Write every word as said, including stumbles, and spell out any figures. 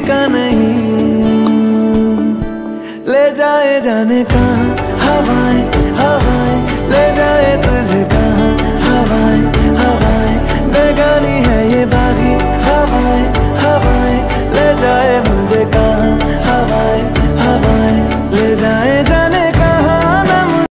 का नहीं। ले जाए जाने कहाँ हवाएं हवाएं, ले जाए तुझे कहाँ हवाएं हवाएं, बेगानी है ये बागी हवाएं हवाएं, ले जाए मुझे कहाँ।